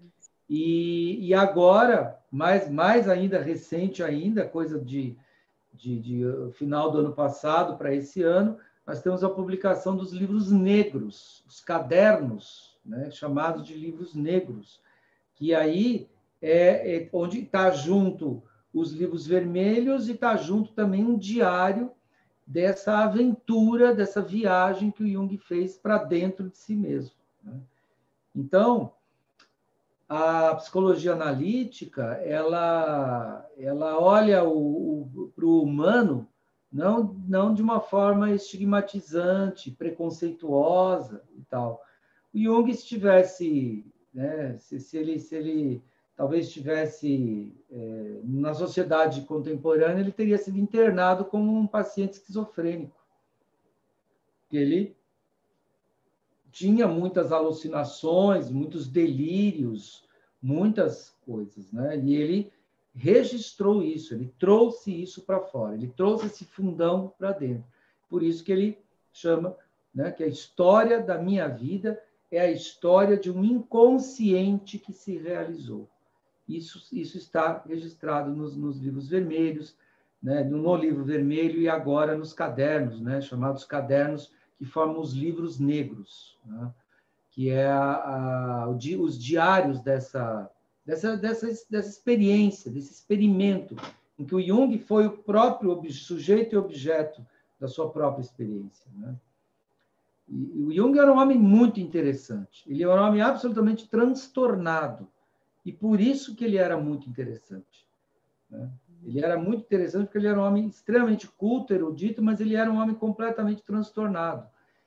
E, e agora, mais, mais ainda, recente ainda, coisa de, de, de final do ano passado para esse ano, nós temos a publicação dos livros negros, os cadernos, né, chamados de livros negros, que aí é, é onde está junto os livros vermelhos e está junto também um diário dessa aventura, dessa viagem que o Jung fez para dentro de si mesmo. Né? Então, a psicologia analítica, ela, ela olha para o humano não, não de uma forma estigmatizante, preconceituosa e tal. O Jung, se tivesse, né, se, se, ele, se ele talvez estivesse é, na sociedade contemporânea, ele teria sido internado como um paciente esquizofrênico. Ele tinha muitas alucinações, muitos delírios, muitas coisas, né? E ele registrou isso, ele trouxe isso para fora, ele trouxe esse fundão para dentro. Por isso que ele chama, né, que a história da minha vida é a história de um inconsciente que se realizou. Isso, isso está registrado nos, nos livros vermelhos, né, no livro vermelho e agora nos cadernos, né, chamados cadernos que formam os livros negros, né? Que é a, a, os diários dessa, dessa, dessa, dessa experiência, desse experimento, em que o Jung foi o próprio sujeito e objeto da sua própria experiência. Né? E, e o Jung era um homem muito interessante, ele era um homem absolutamente transtornado, e por isso que ele era muito interessante. Né? Ele era muito interessante porque ele era um homem extremamente culto, erudito, mas ele era um homem completamente transtornado.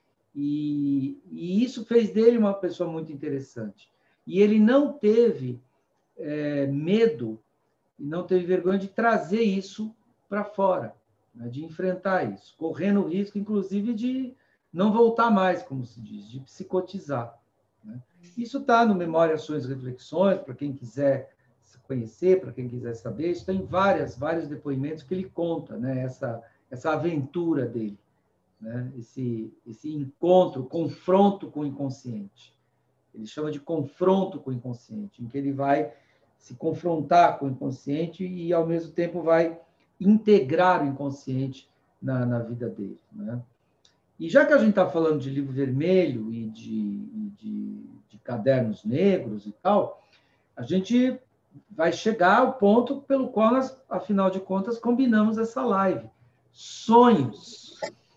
E, e isso fez dele uma pessoa muito interessante. E ele não teve é, medo, e não teve vergonha de trazer isso para fora, né? De enfrentar isso, correndo o risco, inclusive, de não voltar mais, como se diz, de psicotizar. Né? Isso está no Memória, Ações e Reflexões, para quem quiser conhecer, para quem quiser saber, isso tem várias, vários depoimentos que ele conta, né? essa, essa aventura dele, né? esse, esse encontro, confronto com o inconsciente. Ele chama de confronto com o inconsciente, em que ele vai se confrontar com o inconsciente e, ao mesmo tempo, vai integrar o inconsciente na, na vida dele. Né? E já que a gente está falando de livro vermelho e de, de, de cadernos negros e tal, a gente vai chegar ao ponto pelo qual nós, afinal de contas, combinamos essa live. Sonhos.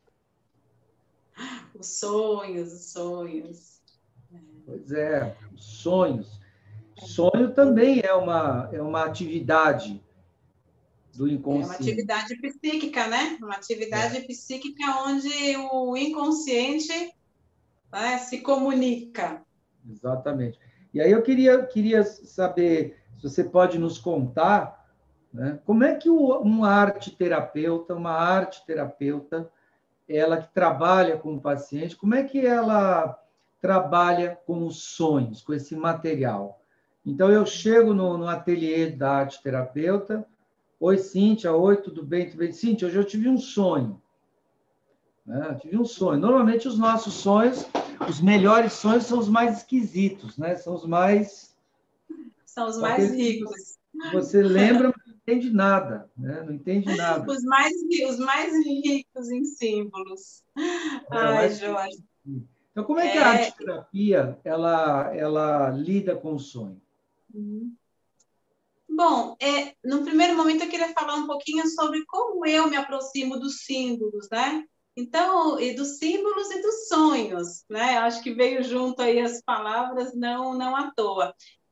Os sonhos, os sonhos. Pois é, sonhos. Sonho também é uma, é uma atividade do É uma inconsciente. atividade psíquica, né? Uma atividade é. psíquica onde o inconsciente, né, se comunica. Exatamente. E aí eu queria, queria saber se você pode nos contar, né, como é que o, um arte terapeuta, uma arte terapeuta, ela que trabalha com o paciente, como é que ela trabalha com os sonhos, com esse material? Então, eu chego no, no ateliê da arte terapeuta, oi, Cíntia, oi, tudo bem? Tudo bem? Cíntia, hoje eu tive um sonho. Né? Eu tive um sonho. Normalmente, os nossos sonhos, os melhores sonhos são os mais esquisitos, né? São os mais... São os mais ricos. Você lembra, mas não entende nada, né? Não entende nada. Os mais, os mais ricos em símbolos. É, Ai, mas... Jorge. Então, como é que a arte-terapia ela, ela lida com o sonho? Bom, é, no primeiro momento eu queria falar um pouquinho sobre como eu me aproximo dos símbolos, né? Então, e dos símbolos e dos sonhos, né? Acho que veio junto aí as palavras, não, não à toa.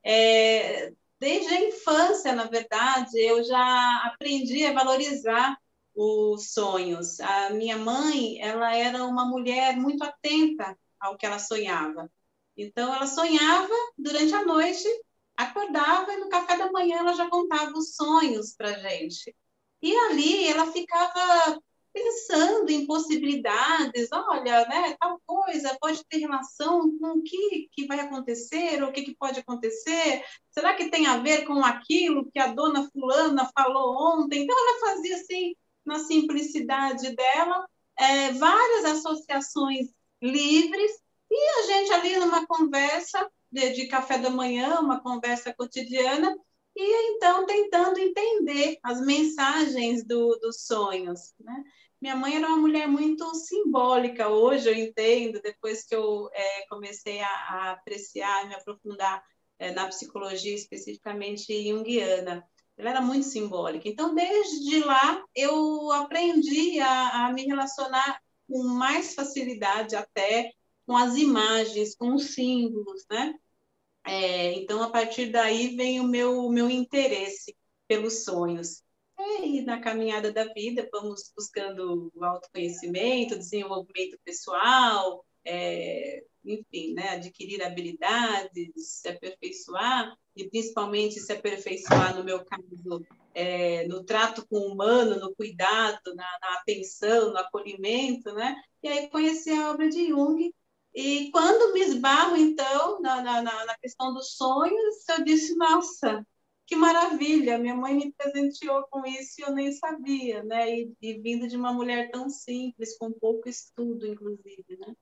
É, desde a infância, na verdade, eu já aprendi a valorizar os sonhos. A minha mãe, ela era uma mulher muito atenta ao que ela sonhava. Então, ela sonhava durante a noite, acordava e no café da manhã ela já contava os sonhos para a gente. E ali ela ficava pensando em possibilidades, olha, né, tal coisa pode ter relação com o que, que vai acontecer, ou o que, que pode acontecer, será que tem a ver com aquilo que a dona fulana falou ontem? Então ela fazia assim, na simplicidade dela, é, várias associações livres, e a gente ali numa conversa de, de café da manhã, uma conversa cotidiana, e então tentando entender as mensagens do, dos sonhos, né? Minha mãe era uma mulher muito simbólica, hoje eu entendo, depois que eu é, comecei a, a apreciar, me aprofundar é, na psicologia, especificamente junguiana. Ela era muito simbólica. Então, desde lá, eu aprendi a, a me relacionar com mais facilidade até com as imagens, com os símbolos, né? É, então, a partir daí vem o meu, meu interesse pelos sonhos. E na caminhada da vida, vamos buscando o autoconhecimento, desenvolvimento pessoal, é, enfim, né, adquirir habilidades, se aperfeiçoar, e principalmente se aperfeiçoar, no meu caso, é, no trato com o humano, no cuidado, na, na atenção, no acolhimento, né? E aí conheci a obra de Jung, e quando me esbarro, então, na, na, na questão dos sonhos, eu disse, nossa, que maravilha, minha mãe me presenteou com isso e eu nem sabia, né? E, e vindo de uma mulher tão simples, com pouco estudo, inclusive, né?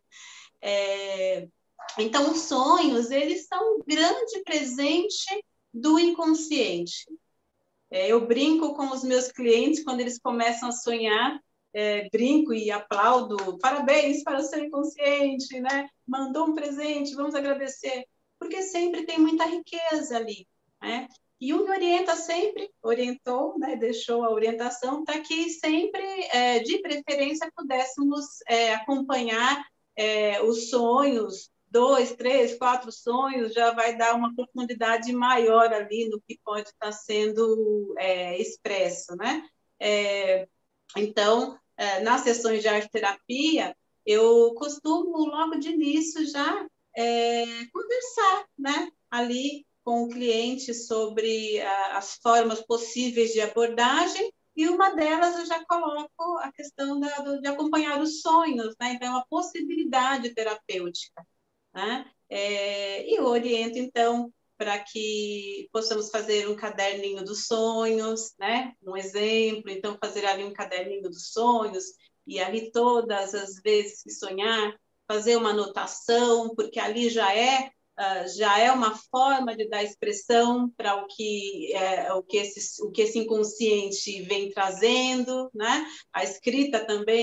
É, então, os sonhos, eles são um grande presente do inconsciente. É, eu brinco com os meus clientes quando eles começam a sonhar, é, brinco e aplaudo, parabéns para o seu inconsciente, né? Mandou um presente, vamos agradecer, porque sempre tem muita riqueza ali, né? Jung orienta sempre, orientou, né, deixou a orientação para que sempre, é, de preferência, pudéssemos é, acompanhar é, os sonhos, dois, três, quatro sonhos, já vai dar uma profundidade maior ali no que pode estar sendo é, expresso, né? É, então, é, nas sessões de arte-terapia, eu costumo, logo de início, já é, conversar, né, ali com o cliente sobre a, as formas possíveis de abordagem, e uma delas eu já coloco a questão da, do, de acompanhar os sonhos, né? Então, é uma possibilidade terapêutica, né? É, e eu oriento, então, para que possamos fazer um caderninho dos sonhos, né? Um exemplo, então, fazer ali um caderninho dos sonhos, e ali todas as vezes que sonhar, fazer uma anotação, porque ali já é, uh, já é uma forma de dar expressão para o que, é, o, que esse, o que esse inconsciente vem trazendo, né? A escrita também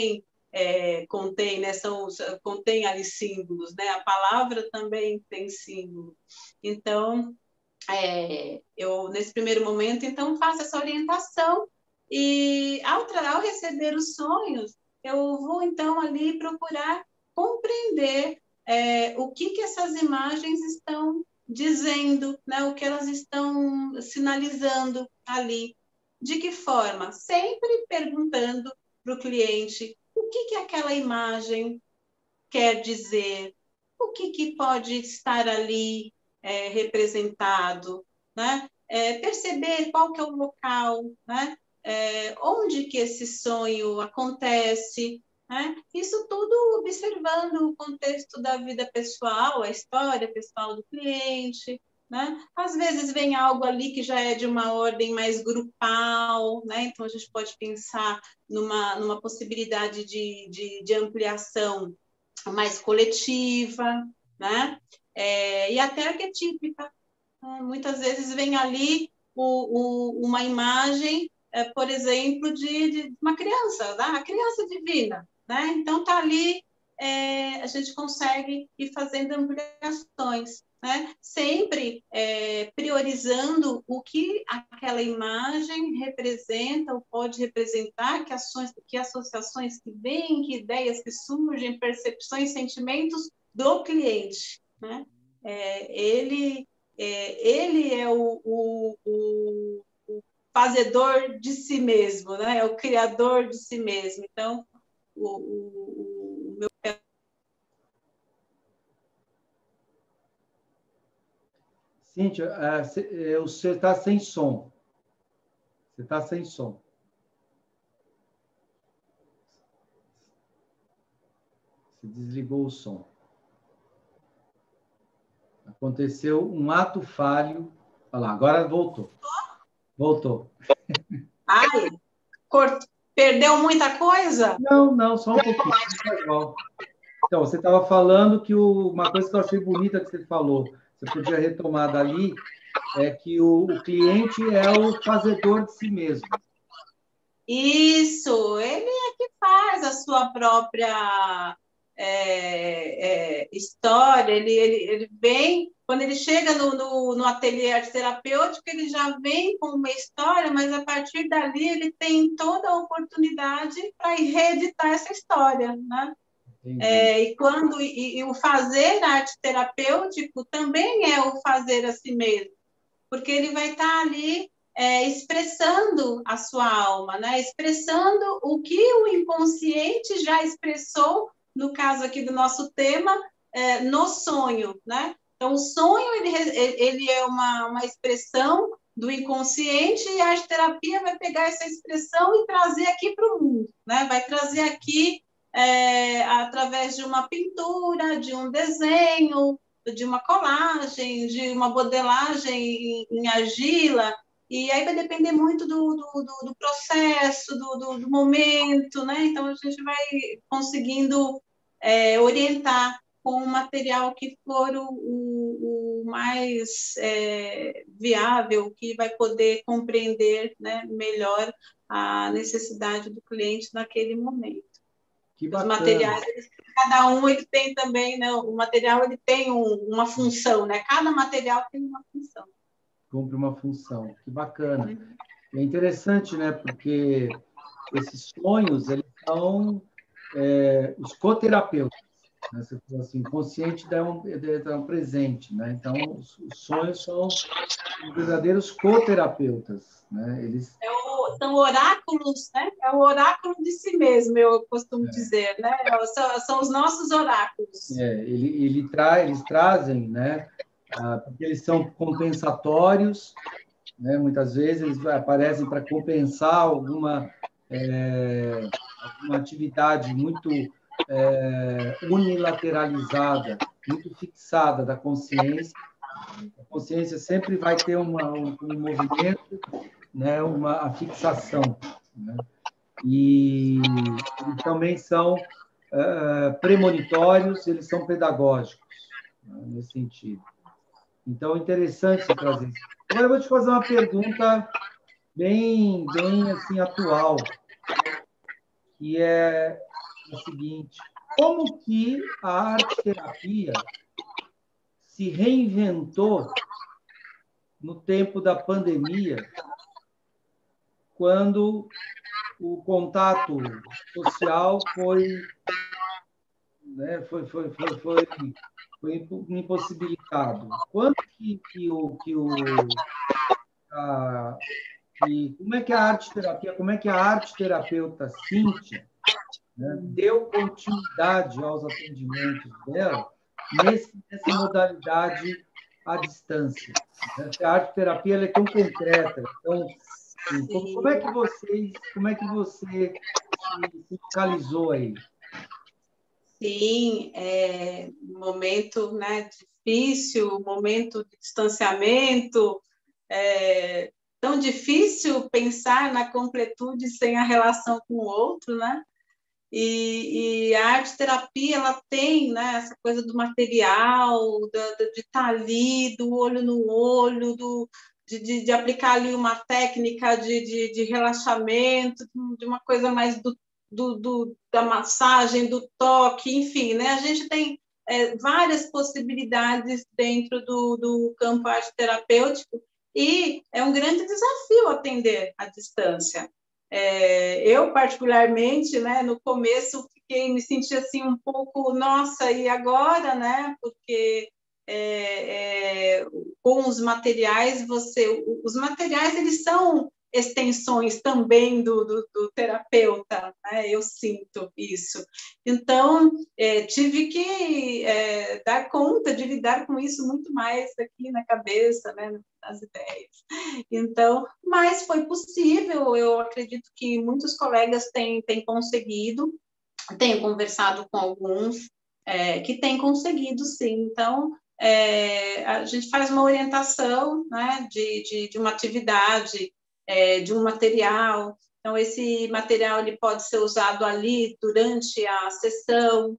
é, contém, né? São, contém ali símbolos, né? A palavra também tem símbolo. Então, é, eu, nesse primeiro momento, então, faço essa orientação e, ao, ao receber os sonhos, eu vou, então, ali procurar compreender é, o que, que essas imagens estão dizendo, né? O que elas estão sinalizando ali. De que forma? Sempre perguntando para o cliente o que, que aquela imagem quer dizer, o que, que pode estar ali é, representado, né? É, perceber qual que é o local, né? É, onde que esse sonho acontece, né? Isso tudo observando o contexto da vida pessoal, a história pessoal do cliente, né? Às vezes vem algo ali que já é de uma ordem mais grupal, né? Então a gente pode pensar numa, numa possibilidade de, de, de ampliação mais coletiva, né? É, e até arquetípica. Né? Muitas vezes vem ali o, o, uma imagem, é, por exemplo, de, de uma criança, né? A criança divina. Né? Então, está ali, é, a gente consegue ir fazendo ampliações. Né? Sempre é, priorizando o que aquela imagem representa ou pode representar, que ações, que associações que vêm, que ideias que surgem, percepções, sentimentos do cliente. Né? É, ele, é, ele é o, o, o, o fazedor de si mesmo, né? É o criador de si mesmo. Então, o, o, o meu Cíntia, você está sem som. Você está sem som. Você desligou o som. Aconteceu um ato falho. Olha lá, agora voltou. Voltou. Ai, cort... perdeu muita coisa? Não, não, só um pouquinho. Tá igual. Então, você estava falando que o, uma coisa que eu achei bonita que você falou, você podia retomar dali, é que o, o cliente é o fazedor de si mesmo. Isso, ele é que faz a sua própria é, é, história, ele, ele, ele vem, quando ele chega no, no, no ateliê arte terapêutico, ele já vem com uma história, mas a partir dali ele tem toda a oportunidade para reeditar essa história, né? É, e quando e, e o fazer arte terapêutico também é o fazer a si mesmo, porque ele vai estar ali é, expressando a sua alma, né? Expressando o que o inconsciente já expressou, no caso aqui do nosso tema, é, no sonho, né? Então, o sonho ele, ele é uma, uma expressão do inconsciente e a arte terapia vai pegar essa expressão e trazer aqui para o mundo, né? Vai trazer aqui é, através de uma pintura, de um desenho, de uma colagem, de uma modelagem em, em argila, e aí vai depender muito do, do, do, do processo, do, do, do momento, né? Então a gente vai conseguindo é, orientar com o material que for o, o, o mais é, viável, que vai poder compreender, né, melhor a necessidade do cliente naquele momento. Que Os bacana. materiais, eles, cada um ele tem também, né? O material ele tem um, uma função, né? Cada material tem uma função. Cumpre uma função. Que bacana. É interessante, né? Porque esses sonhos, eles são é, os coterapeutas. Né? Você falou assim, consciente dá um, dá um presente, né? Então, os, os sonhos são os verdadeiros coterapeutas, né? Eles é o, são oráculos, né? É o oráculo de si mesmo, eu costumo é. dizer, né? São, são os nossos oráculos. É, ele, ele tra, eles trazem, né? Ah, porque eles são compensatórios, né? Muitas vezes eles aparecem para compensar alguma, é, alguma atividade muito é, unilateralizada, muito fixada da consciência. A consciência sempre vai ter uma, um, um movimento, né? Uma fixação, né? E eles também são uh, premonitórios, eles são pedagógicos, né? Nesse sentido. Então, é interessante você trazer isso. Agora, eu vou te fazer uma pergunta bem, bem assim, atual, que é, é o seguinte: como que a arte-terapia se reinventou no tempo da pandemia, quando o contato social foi, né, foi, foi, foi, foi, foi impossibilitado? Quando que, que o, que o a, que, como é que a arte-terapia, como é que a arte-terapeuta Cíntia, né, deu continuidade aos atendimentos dela nesse, nessa modalidade à distância? A arte-terapia ela é tão concreta, então, assim, como, como é que vocês, como é que você se, se localizou aí? Sim, é um momento, né, difícil, momento de distanciamento, é tão difícil pensar na completude sem a relação com o outro, né? E, e a arte-terapia, ela tem, né, essa coisa do material, da, da, de estar ali, do olho no olho, do, de, de, de aplicar ali uma técnica de, de, de relaxamento, de uma coisa mais do, do, do, da massagem, do toque, enfim, né? A gente tem é, várias possibilidades dentro do, do campo arte-terapêutico e é um grande desafio atender à distância. É, eu, particularmente, né, no começo, fiquei, me senti assim um pouco, nossa, e agora, né? Porque é, é, com os materiais, você, os materiais, eles são extensões também do, do, do terapeuta, né? Eu sinto isso. Então, é, tive que é, dar conta de lidar com isso muito mais aqui na cabeça, né? Nas ideias. Então, mas foi possível, eu acredito que muitos colegas têm, têm conseguido, tenho conversado com alguns é, que têm conseguido, sim. Então, é, a gente faz uma orientação, né, de, de, de uma atividade, é, de um material. Então, esse material ele pode ser usado ali durante a sessão.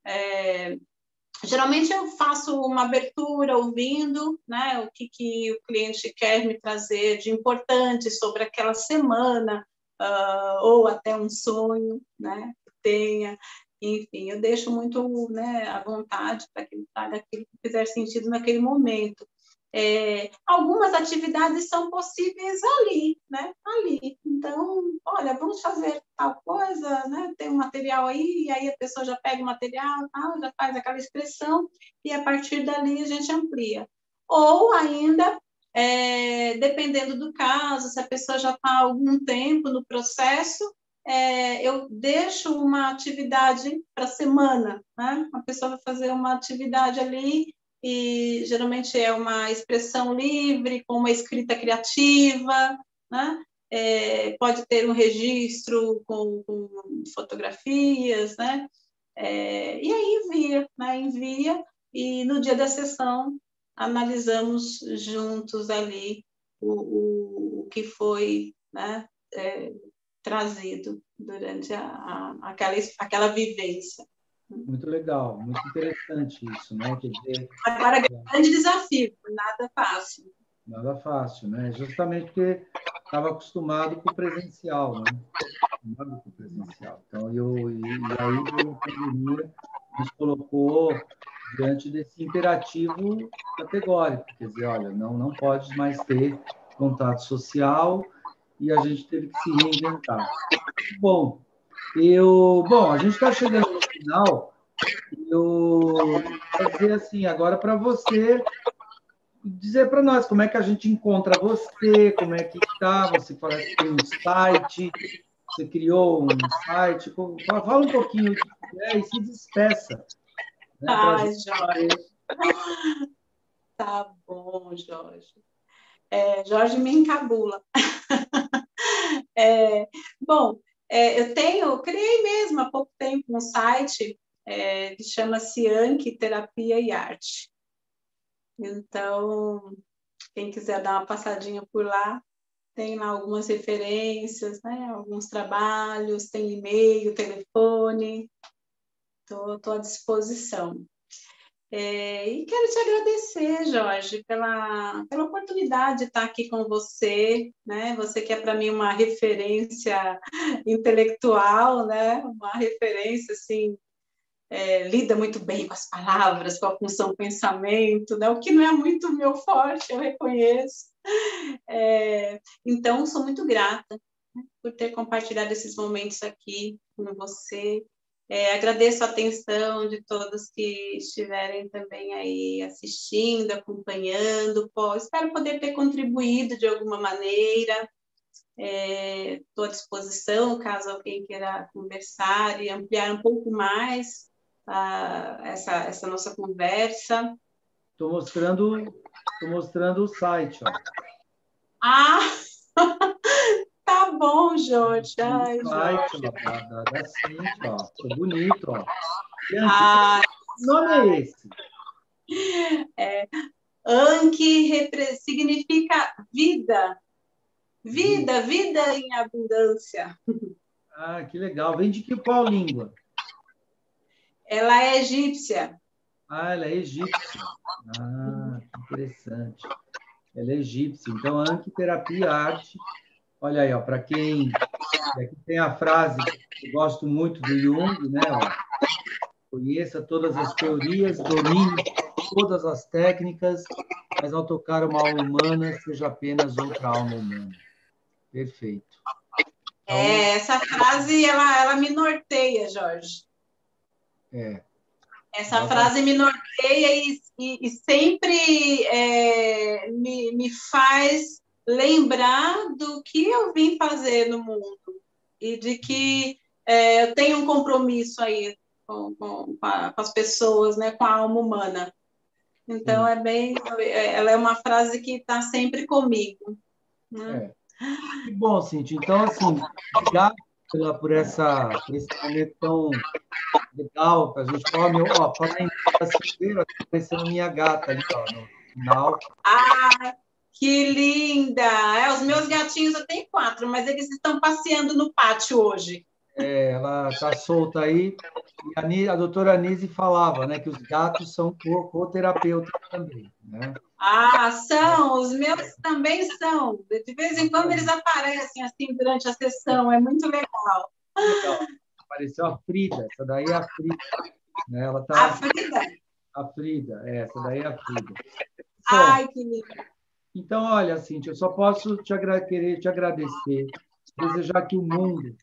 É, geralmente eu faço uma abertura ouvindo, né, o que, que o cliente quer me trazer de importante sobre aquela semana, uh, ou até um sonho, né, que tenha. Enfim, eu deixo muito, né, à vontade para que ele traga aquilo que fizer sentido naquele momento. É, algumas atividades são possíveis ali, né? Ali. Então, olha, vamos fazer tal coisa, né? Tem um material aí, e aí a pessoa já pega o material, tal, já faz aquela expressão, e a partir dali a gente amplia. Ou ainda, é, dependendo do caso, se a pessoa já está há algum tempo no processo, é, eu deixo uma atividade para a semana, né? A pessoa vai fazer uma atividade ali, e geralmente é uma expressão livre, com uma escrita criativa, né? É, pode ter um registro com, com fotografias, né? É, e aí envia, né? Envia, e no dia da sessão analisamos juntos ali o, o, o que foi, né? É, trazido durante a, a, aquela, aquela vivência. Muito legal, muito interessante isso, né? Quer dizer, agora, grande desafio, nada fácil. Nada fácil, né? Justamente porque estava acostumado com o presencial, né? Acostumado com o presencial. Então, eu, e, e aí, a pandemia nos colocou diante desse imperativo categórico, quer dizer, olha, não, não pode mais ter contato social e a gente teve que se reinventar. Bom, eu, bom, a gente está chegando no final. Eu vou dizer assim, agora para você dizer para nós como é que a gente encontra você, como é que está, você parece que tem um site, você criou um site, fala um pouquinho é, e se despeça. Né, Ai, gente... Jorge. Tá bom, Jorge. É, Jorge me encabula. É, bom, é, eu tenho, criei mesmo há pouco tempo um site é, que chama-se Anki Terapia e Arte. Então, quem quiser dar uma passadinha por lá, tem lá algumas referências, né? Alguns trabalhos, tem e-mail, telefone, estou à disposição. É, e quero te agradecer, Jorge, pela, pela oportunidade de estar aqui com você, né? Você que é para mim uma referência intelectual, né? Uma referência, assim, é, lida muito bem com as palavras, com a função pensamento, né? O que não é muito meu forte, eu reconheço. É, então, sou muito grata, né, por ter compartilhado esses momentos aqui com você. É, agradeço a atenção de todos que estiverem também aí assistindo, acompanhando. Pô, espero poder ter contribuído de alguma maneira. Estou é, à disposição, caso alguém queira conversar e ampliar um pouco mais uh, essa, essa nossa conversa. Estou mostrando, tô mostrando o site, ó. Ah! Tá bom, Jorge. Ai, Ai, site, Jorge. ó, da, da, da Cintia, ó. Ficou bonito, ó. Ah, que nome é esse? É, Anki significa vida. Vida, vida em abundância. Ah, que legal. Vem de que qual língua? Ela é egípcia. Ah, ela é egípcia. Ah, que interessante. Ela é egípcia. Então, Anquiterapia Arte. Olha aí, ó, para quem... Aqui tem a frase que eu gosto muito do Jung, né? Ó, conheça todas as teorias, domine todas as técnicas, mas ao tocar uma alma humana, seja apenas outra alma humana. Perfeito. Então, é, essa frase, ela, ela me norteia, Jorge. É. Essa Ela frase me norteia e, e, e sempre é, me, me faz lembrar do que eu vim fazer no mundo e de que é, eu tenho um compromisso aí com, com, com, a, com as pessoas, né, com a alma humana. Então, Sim. é bem... Ela é uma frase que está sempre comigo. Né? É. Que bom, Cintia. Então, assim, obrigado pela, por, essa, por esse momento tão legal para a gente falar. Meu, ó, falar em Silveira, está aparecendo minha gata ali, ó, no final. Ah, que linda! É, os meus gatinhos, eu tenho quatro, mas eles estão passeando no pátio hoje. É, ela está solta aí. E a, a doutora Anise falava, né, que os gatos são co-terapeutas também, né? Ah, são, os meus também são. De vez em quando eles aparecem assim durante a sessão, é muito legal. Legal. Apareceu a Frida, essa daí é a Frida. Né? Ela tá... A Frida? A Frida, é, essa daí é a Frida. Ai, que lindo. Então, olha, Cíntia, eu só posso te querer te agradecer, desejar que o mundo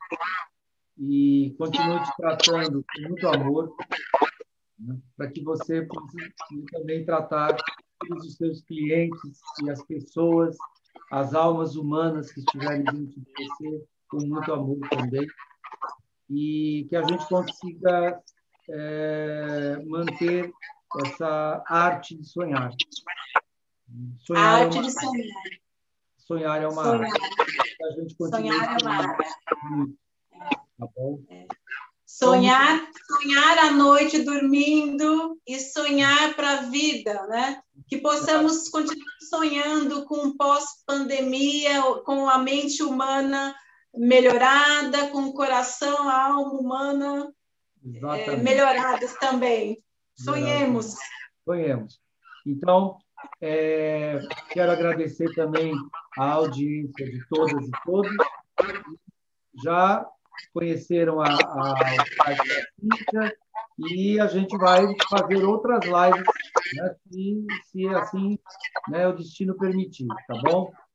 e continue te tratando com muito amor, né, para que você possa também tratar todos os seus clientes e as pessoas, as almas humanas que estiverem diante de você, com muito amor também, e que a gente consiga é, manter essa arte de sonhar. Sonhar A é arte uma de sonhar. Sonhar é uma sonhar. arte. A gente continua sonhar é uma arte. Muito, tá bom? É. Sonhar, então, sonhar à noite dormindo e sonhar para a vida, né? Que possamos continuar sonhando com um pós-pandemia, com a mente humana melhorada, com o coração, a alma humana é, melhoradas também. Sonhemos. Sonhemos. Então, é, quero agradecer também a audiência de todas e todos. Já conheceram a, a, o site da Cíntia e a gente vai fazer outras lives, né, se, se assim, né, o destino permitir, tá bom?